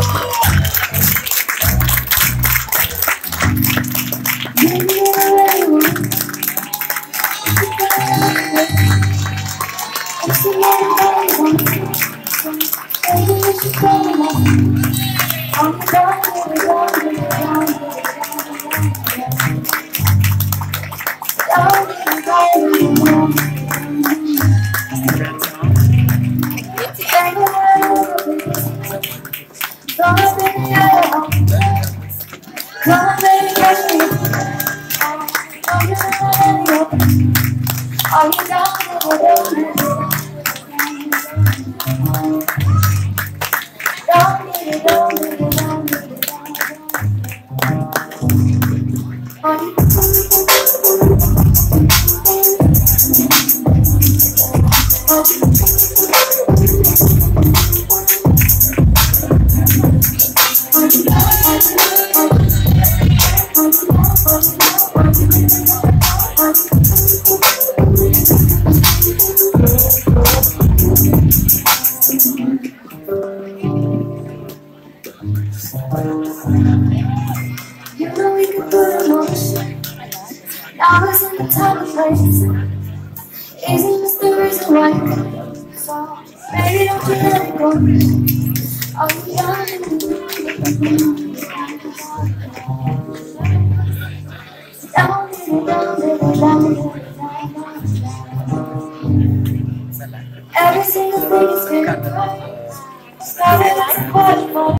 You know we could put emotion. Now it's in the time and place. Isn't this the reason why you come? So baby, don't you let it go. All you gotta do is